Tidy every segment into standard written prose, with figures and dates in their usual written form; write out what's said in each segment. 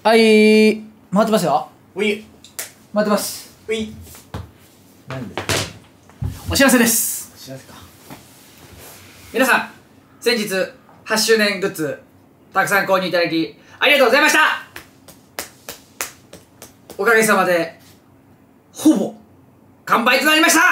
はい、回ってますよ。 うい回ってます。 うい何ですか。お知らせです。 お知らせか。 皆さん、先日8周年グッズたくさん購入いただきありがとうございました。おかげさまでほぼ完売となりました。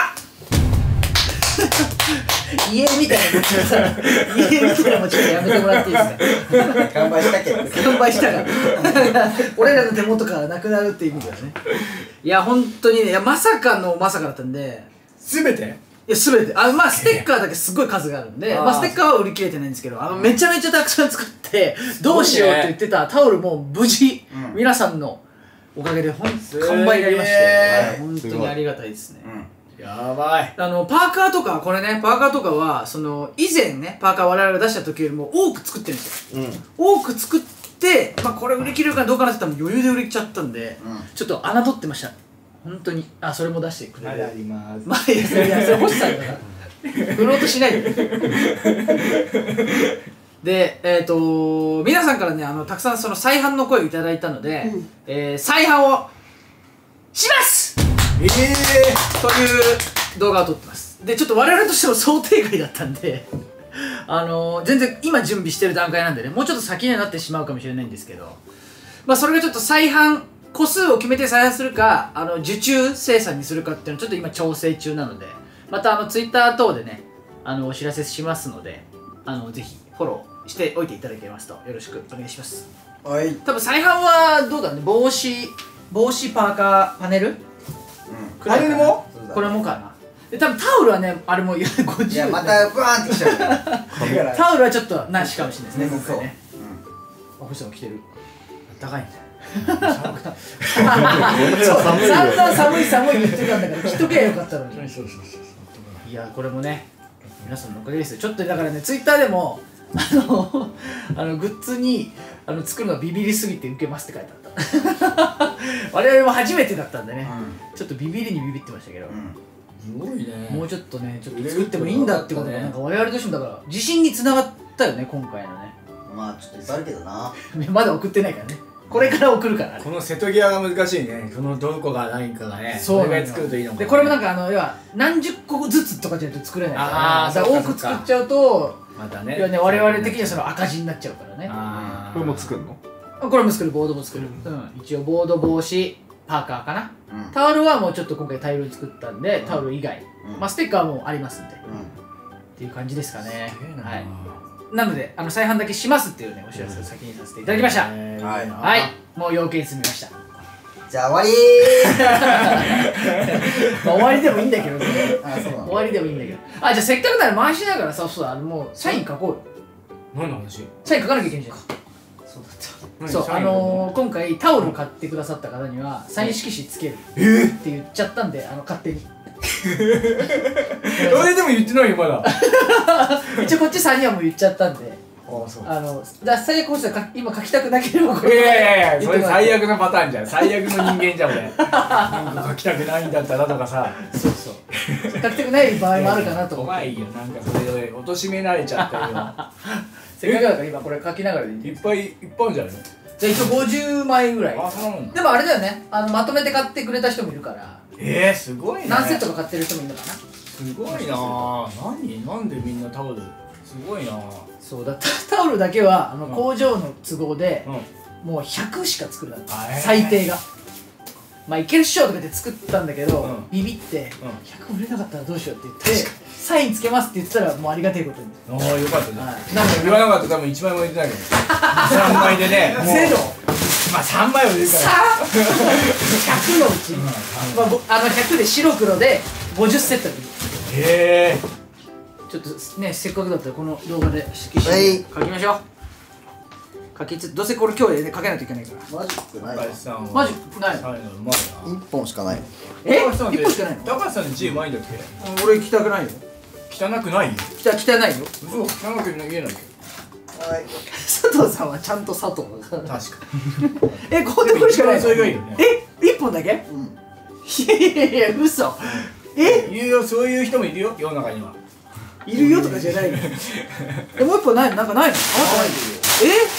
家みたいな持ち方、家みたいな持ち方やめてもらっていいですか。 完売したけど完売したから俺らの手元からなくなるっていう意味だよね。いや本当にね、いやまさかのまさかだったんで、 すべていや全てまあステッカーだけすごい数があるんで、まあステッカーは売り切れてないんですけど、めちゃめちゃたくさん作ってどうしようって言ってたタオルも無事、皆さんのおかげで完売になりまして、本当にありがたいですね。 やばい。 パーカーとか、これね、パーカーとかは以前ねパーカー我々が出した時よりも多く作ってるんですよ。多く作って、まあこれ売り切れるかどうかなって言ったら余裕で売り切っちゃったんで、ちょっと侮ってました。本当に。それも出してくれる。 まだあります。 まあいや、それ欲しさだから売ろうとしないでで、皆さんからね、たくさん再販の声をいただいたので、再販をしますという動画を撮ってます。で、ちょっと我々としても想定外だったんで全然今準備してる段階なんでね、もうちょっと先にはなってしまうかもしれないんですけど、まあそれがちょっと再販個数を決めて再販するか、受注生産にするかっていうのをちょっと今調整中なので、またTwitter 等でねお知らせしますので、ぜひフォローしておいていただけますとよろしくお願いします。 はい。 多分再販はどうだね、帽子パーカーパネル、 パネルもこれもかな。で多分タオルはね、あれも50円。 いや、またバーンってきちゃうからタオルはちょっとなしかもしれないですね、今回ね。星さんも着てる。あったかいんだよ。散々寒い寒い言ってたんだから着とけばよかったのに。いや、これもね皆さんのおかげですよ。ちょっとだからね、ツイッターでもグッズに作るのはビビりすぎて受けますって書いてあった我々も初めてだったんでね、ちょっとビビりにビビってましたけど、 すごいね。 もうちょっとね、ちょっと作ってもいいんだってことがなんか我々としてもだから自信につながったよね、今回のね。 まあちょっといっぱいあるけどな。 まだ送ってないからね、これから送るから。 この瀬戸際が難しいね。そのどこがないかがね。 そうが作るといいのか。 でこれもなんか要は何十個ずつとかじゃないと作れないから、だから多く作っちゃうとまたね。 いやね、我々的には赤字になっちゃうからね。 これも作るの？ これも作る、ボードも作る。一応ボード、帽子、パーカーかな。タオルはもうちょっと今回大量に作ったんで、タオル以外、まあステッカーもありますんで、っていう感じですかね。はい。なので再販だけしますっていうね、お知らせを先にさせていただきました。はい、もう要件済みました。 じゃあ終わり終わりでもいいんだけどね。 そうなの。 終わりでもいいんだけど。じゃあせっかくなら回しながらさ、そうだ、もうサイン書こうよ。 何の話？ サイン書かなきゃいけないじゃん。 そうだった。 そう、今回タオル買ってくださった方にはサイン色紙つけるって言っちゃったんで、勝手に俺でも言ってないよ、まだ。 一応こっち3人はもう言っちゃったんで、 そう。 最悪こっちは今書きたくなければこいれ、 やそれ最悪なパターンじゃん。最悪の人間じゃん、俺。なんか書きたくないんだったらとかさ。 そうそう、書きたくない場合もあるかなと思って。 怖いよ、なんかそれで貶としめられちゃったよ。 せっかくだから今これ書きながらでいい？ いっぱいあるんじゃないの？ じゃあ一応50枚ぐらい。 そうなんだ。 でもあれだよね、まとめて買ってくれた人もいるから、 すごいね。 何セットか買ってる人もいるのかな。 すごいなぁ。なんでみんなタオル。すごいなぁ。 そうだ、タオルだけは工場の都合でもう100しか作れなかった、最低が。まあいけるっしょとかで作ったんだけど、ビビって100売れなかったらどうしようって言ってサインつけますって言ってたら、もうありがたいことに。 ああ、よかったね。 なんか言わなかったら多分1枚も入れてないけど3枚でね、 ゼロ、 まあ3枚は入れるから 100のうち、100で白黒で50セットで。 へえ。 ちょっとね、せっかくだったらこの動画で色紙書きましょう。どうせこれ今日で書けないといけないから。 マジックない。 マジないの？ 一本しかない。 1本しかないの？ 高橋さんの字うまいんだっけ？ 俺着たくないよ。 汚くないよ。 汚いよ。 嘘、汚く言えないけど。 はい。 佐藤さんはちゃんと佐藤だから。 確かこれしかないの？ それがいいよね。 1本だけ？いや嘘。 いるよ、そういう人もいるよ、世の中には。 いるよとかじゃないの。もう1本ないの？なんかないの？ あ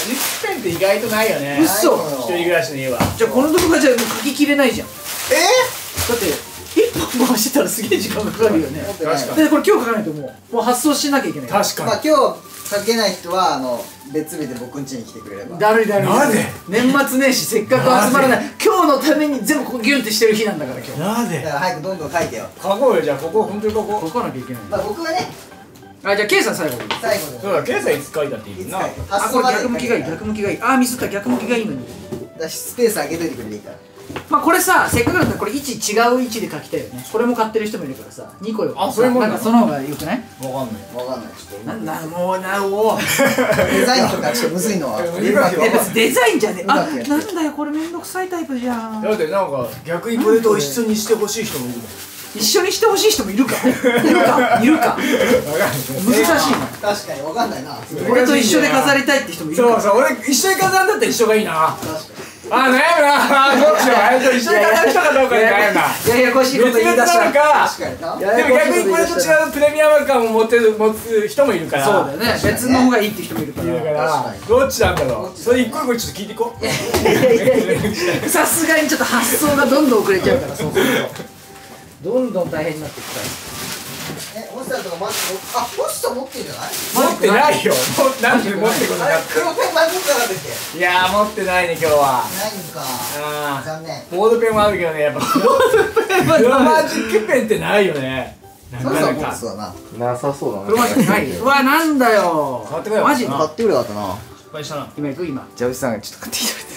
ジックペンって意外とないよね。 嘘。 一人暮らしの家は。 じゃあこの動画じゃ書ききれないじゃん。だって1本回してたらすげえ時間かかるよね。 確かに。 でこれ今日書かないともう発送しなきゃいけない。 確かに。 まあ今日書けない人は別日で僕ん家に来てくれれば。 だるいだるい。 なぜ？ 年末年始せっかく集まらない。今日のために全部ここギュンってしてる日なんだから今日。 なぜ？ だから早くどんどん書いてよ。 書こうよ。じゃあここ本当に書こう。 書かなきゃいけない。 まあ僕はね、 あ、じゃあ K さん最後に。 最後そうだ、ケイさんいつ書いたっていいな。 あ、これ逆向きがいい、逆向きがいい。あー、ミスった、逆向きがいいのに。 スペース空けといてくれていいから。 まあこれさ、せっかくだったらこれ位置違う位置で書きたいよね。これも買ってる人もいるからさ、2個よ。 あ、そういうもんなの？ なんかその方がよくない？ わかんない。 わかんない。ちょっとなんだ、もうな、おデザインとかちょっとむずいのは。 デザインじゃねえ。あ、 うまくやってなんだよ、これめんどくさいタイプじゃん。 だってなんか逆にこれと一緒にしてほしい人もいるもん。 一緒にしてほしい人もいるか。いるか、いるか。難しいな。 確かにわかんないな。 俺と一緒で飾りたいって人もいるか。 そうそう、俺一緒に飾るんだったら一緒がいいな。 確かに。 あ、悩むな。どうしよう。一緒に飾る人かどうかで悩むな。 ややこしいこと言い出した。 確かにな。 でも逆にこれと違うプレミアム感を持つ人もいるから。 そうだよね。別の方がいいって人もいるかいるから確かにどっちなんだろう。それ一個一個ちょっと聞いていこう。 ら。さすがにちょっと発想がどんどん遅れちゃうから、そうすると。どんどん大変になっていくから。 星さんとかマジで星さん持ってんじゃない？ 持ってないよ。なんで持ってこなかっ黒ペン前持ってなかったっけ？ た。いやー持ってないね今日は。 ないんか。 あ残念。 ーボードペンはあるけどね、やっぱ黒マジックペンってないよね。なサムさん持ってかなかそうだな。 なさそうだな。 黒マジックない。うわ、なんだよ。 買ってこよう。 マジで買ってくれよかったな。 失敗したな。 今行く今。 じゃあ、牛さんがちょっと買ってきてくれて。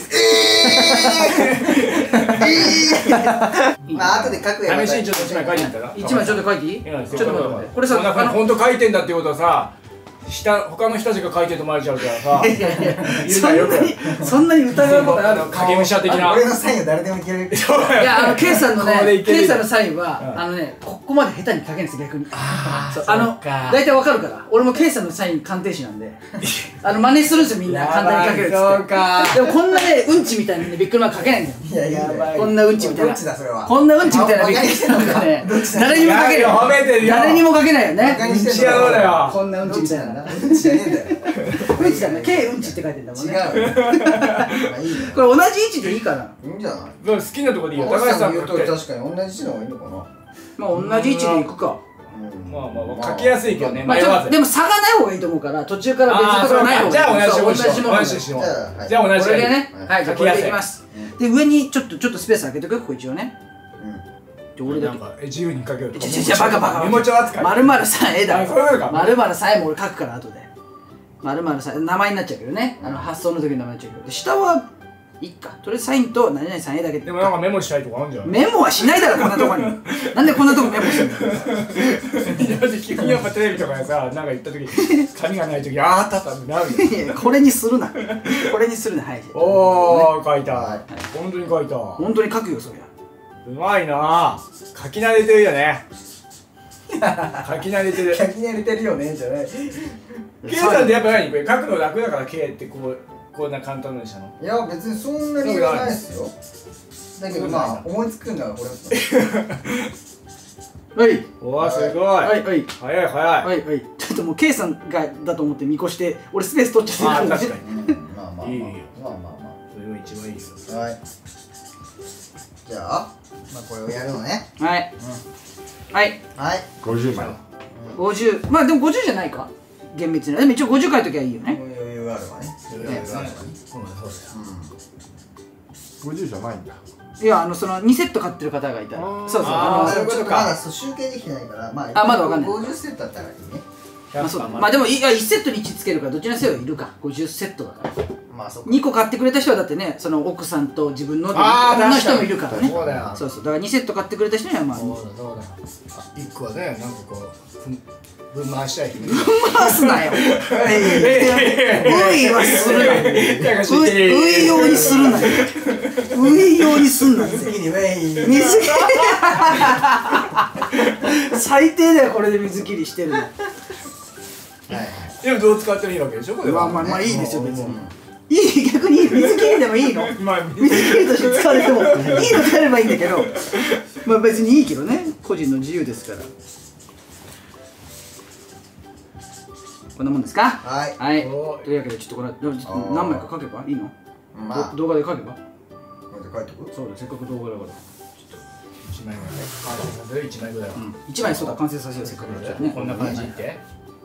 まあ後で書くよ。 試しにちょっと一枚書いてみたら。 一枚ちょっと書いていい？ちょっと待って待って。これさ、 本当書いてんだってことはさ、他の人たちが書いてると思われちゃうからさ。 そんなに疑うことある？ 影武者的な。 俺のサインは誰でもいける。 いや、K さんのね、 ここでいける K さんのサインはここまで下手に書けないんです逆に。 そう大体わかるから。俺も K さんのサイン鑑定士なんで、真似するんですよみんな簡単に書けるっつそうって。 か。 でもこんなねうんちみたいなねビックリマーク書けないんだよ。 いやいや。 こんなうんちみたいな。 どっちだそれは。 こんなうんちみたいなビックリマークね。誰にも書けないよ。 褒めてるよ。 誰にも書けないよね。 バカにしてん違うだよ。 こんなうんちみたいな。 うんちじゃねえんだよ。 うんちだね。K うんちって書いてんだもん違う。 ね。 まあいいね。 これ同じ位置でいいかな。 いいんじゃない？ 好きなとこでいいよ。高高橋さんの橋さんの言うと確かに同じ字の方がいいのかな。 まあ同じ位置でいくか。 まあ書きやすいけどね。 まあちょっとでも差がない方がいいと思うから途中から別とかない方がいい。 じゃあ同じもの。 同じしよう。 じゃあ同じこれでね。 ははい、じゃあこれでいきます。で上にちょっとスペース空けておくよここ一応ね。俺だけ。 自由に書ける。 じゃバカ。 メモ帳扱い。 丸々さえだ。 そういうことか。 丸々さえも俺書くから後で。丸々さえ名前になっちゃうけどね。発送の時の名前になっちゃうけど。下はいっか。とりあえずサインと何々さん絵だけで。 でもなんかメモしたいとこあるんじゃん。 メモはしないだろこんなとこに。なんでこんなとこメモしてんだよ。 だって急にやっぱテレビとかでさ、なんか言った時紙がない時あったってなるよ。 いやこれにするな。これにするな。はい。 おー書いた。本当に書いた。 本当に書くよそりゃ。 うまいな。書き慣れてるよね。書き慣れてる。 書き慣れてるよねじゃない。 K さんってやっぱ何これ書くの楽だから K ってこんな簡単にしたの？ いや別にそんなにいらないですよ。だけどまあ思いつくんだからこれ。 はい。 おわすごい。 はいはい早い早い。 はいはい。ちょっともう K さんがだと思って見越して俺スペース取っちゃってるから。 確かに。 まあまあいいよ。 まあまあまそれが一番いいよ。 あ。はい。じゃあまあこれをやるのね。 はいはいはい。 50枚。 50。まあでも50じゃないか厳密に。でも一応50回の時はいいよね。 余裕があるわね。 そうだよね。そうだよ。 50じゃないんだ。 いやその2セット買ってる方がいたら。そうそうちょっとそういうことかまだ集計できてないからまあまだわかんない。 50セットだったらいいね。 まあそうだ。まあでも1セットに1つけるからどっちにせよいるか。50セットだから。 まあそうか。 2個買ってくれた人はだってねその奥さんと自分のの人もいるからね。 そうだよ。 そうそうだから2セット買ってくれた人にはまあそうだそうだ。一個はねなんかこう分回したい人ね。 回すなよ。ういはするなよ。うい用にするなよ。うい用にすんなよ。 次にウェイ。 水切り最低だよこれで水切りしてるの。 はいでもどう使ってもいいわけでしょこれは。 まあいいですよ別に。いい逆に水切りでもいいの。 まあ水切りとして使われてもいいのであればいいんだけど、まあ別にいいけどね個人の自由ですから。 こんなもんですか。 はいはい、 おというわけでちょっとこれ何枚か書けばいいの？ まあ動画で書けば？ これで書いとく。 そうだ、せっかく動画だから 1枚ぐらい完成させる1枚ぐらいは 1枚そうだ、完成させよう、せっかくだからね。 こんな感じって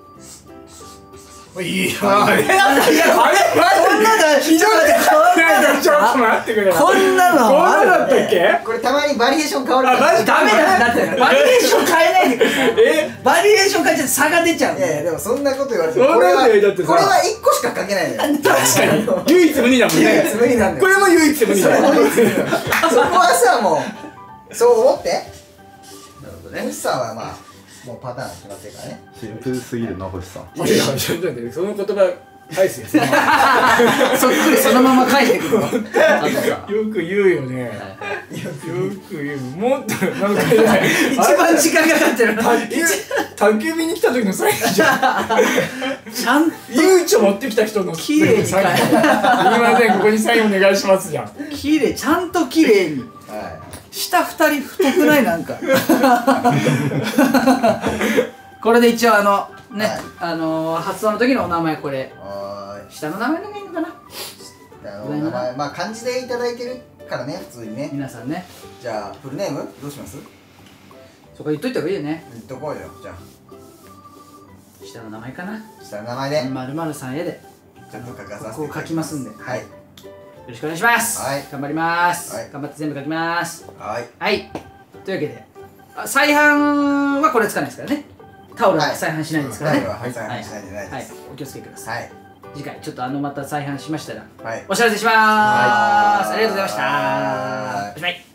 いいよあれこんなのひどいちょっと待ってくれこんなのこんなだったっけこれたまにバリエーション変わるあマジダメだ、だってバリエーション変えないでください。バリエーション変えちゃって差が出ちゃう。 いやいやでもそんなこと言われてそんなこと言われたってさこれは1個しか書けないのよ。 確かに唯一無二だもんね唯一無二なんだよ。 これも唯一無二だよそこはさもうそう思って。 なるほどね。 星さんはまあもうパターン決まってるからね。 シンプルすぎるな星さん。 いやいやちょっと待ってその言葉返すよそっくりそのまま返してくるの。あとさよく言うよねよく言うもっとなんか一番時間かかってるの。 宅急便に来た時のサインじゃんちゃんとゆうちょ持ってきた人の綺麗にサインすいませんここにサインお願いしますじゃん綺麗、ちゃんと綺麗に。 は下二人太くないなんか。これで一応ね、発音の時のお名前これい。は下の名前のがいいのかな。 ーい。名前まあ漢字でいただいてるからね普通にね。 皆さんね、 じゃあフルネームどうします？ そこ言っといた方がいいよね。 言っとこうよ。じゃ下の名前かな。 あ下の名前で 〇〇さんへでちょっと書かさせていただきます。 ここ書きますんで、よはいろしくお願いします。 はい頑張ります。 はい頑張って全部書きます。 はい。 はい。というわけで、再販はこれつかないですからね。タオルは再販しないですからね。 はい再販しないでないはいです。、 お気をつけください。 はい次回ちょっとまた再販しましたらはい。 お知らせしまーす。ありがとうございました。 はいおしまい。